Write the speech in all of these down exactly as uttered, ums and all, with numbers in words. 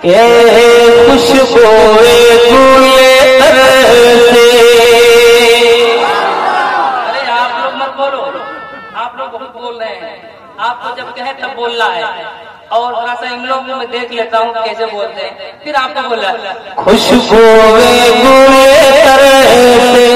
یہ خوشبوئے گلے تر سے. ارے آپ لوگ مت بولو، آپ لوگ بہت بول رہے ہیں. آپ کو جب کہے تب بولنا ہے. اور تھوڑا سا ان لوگوں میں دیکھ لیتا ہوں کیسے بولتے ہیں، پھر آپ کو بولنا ہے خوشبوئے گلے تر سے.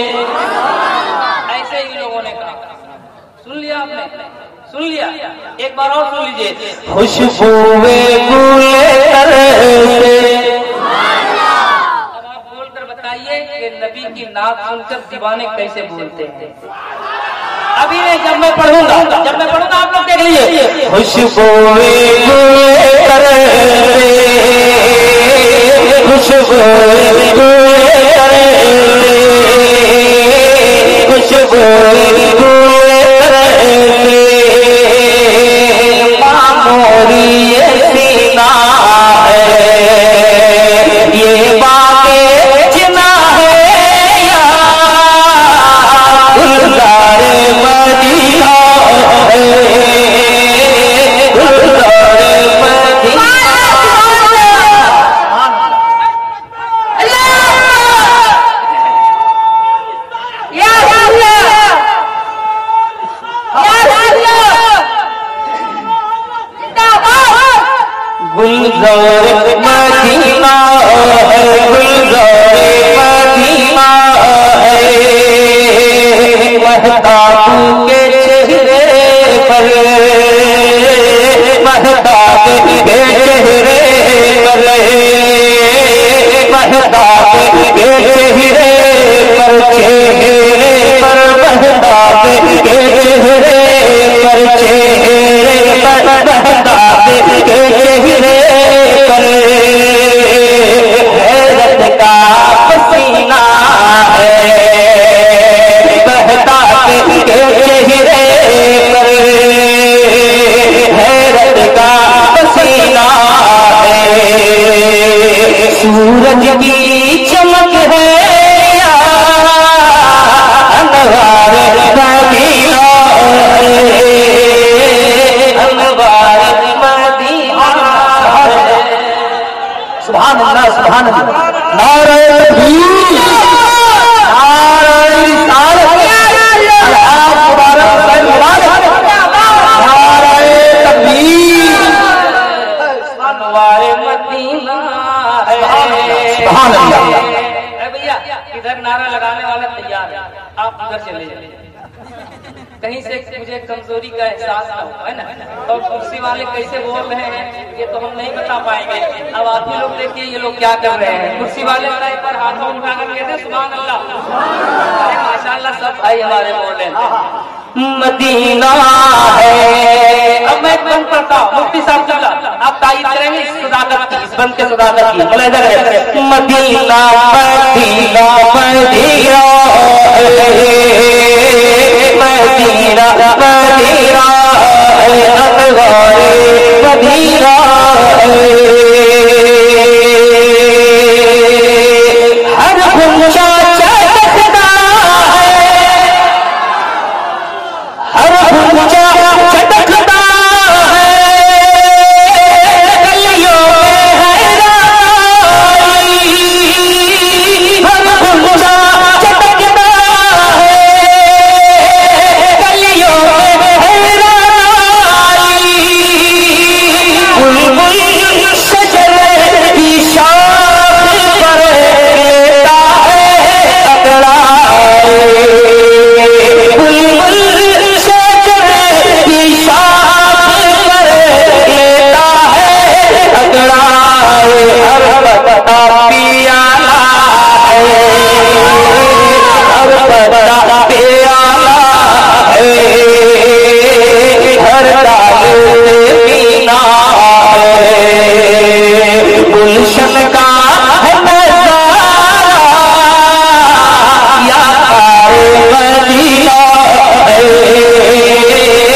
ایسے ہی لوگوں نے کہا. سن لیا آپ نے؟ سن لیا؟ ایک بار اور سن لیجیے. خوشبوئے گلے تر سے. اب آپ بول کر بتائیے کہ نبی کی نعت سن کر دیوانے کیسے بولتے ہیں. ابھی نہیں، جب میں پڑھوں گا جب میں پڑھوں گا آپ لوگ دیکھ لیجیے. خوشبوئے گلے تر سے. خوشبوئے گلے تر سے. خوشبوئے گلے تر سے. معموری یہ سینہ ہے، یہ باغ جنا ہے یا گلزار مدینہ ہے. گلزار مدینہ. گلزار مدینہ ہے. گلزار مدینہ ہے. مہتاب کے چہرے پر، مہتاب کے چہرے پر، مہتاب کے چہرے پر، چہرے پر مہتاب کے چہرے پر، چہرے پر مہتاب کے چہرے پر حیرت کا پسینہ ہے. مہتاب کے چہرے پر حیرت کا پسینہ ہے. سورج کی چمک ہے یا انوار مدینہ ہے. انوار مدینہ ہے. سبحان اللہ سبحان اللہ. نعرہ تکبیر، نعرہ رسالت، اللہ مبارک مبارک. نعرہ تکبیر. انوار مدینہ ہے. سبحان اللہ. اے بھیا ادھر نعرہ لگانے والا تیار ہے، آپ ادھر چلے جائیں. کہیں سے مجھے کمزوری کا احساس نہ ہو، ہے نا. اور کرسی والے کیسے بول رہے ہیں یہ تو ہم نہیں بتا پائیں گے. اب آپ ہی لوگ دیکھیے یہ لوگ کیا کر رہے ہیں. کرسی والے ایک بار ہاتھوں اٹھا کر کہتے ہیں سبحان اللہ. ارے ماشاء اللہ سب بھائی ہمارے بول رہے ہیں. مدینہ ہے. اب میں ایک بند پڑھتا ہوں، مفتی صاحب چلا آپ تائید کریں گے اس صداقت کی، اس بند کے صداقت کی. بولے ادھر ہے. مدینہ مدینہ مدینہ مدینہ مدینہ انوار مدینہ. ہر گنجا چٹکتا ہے، ہر گنجا چٹکتا ہے. گلیوں میں حیرانی، ہر گنجا چٹکتا ہے. گلیوں میں حیرانی. بلبل شجر کی شاخ پر لیتا ہے اکڑائے. بلبل شجر کی شاخ پر لیتا ہے اکڑائے. ہر پتا پیالہ ہے، ہر پتا پیالہ ہے. ہر ڈال پینا ہے. گلشن کا ہے نظارہ یا مدینہ ہے.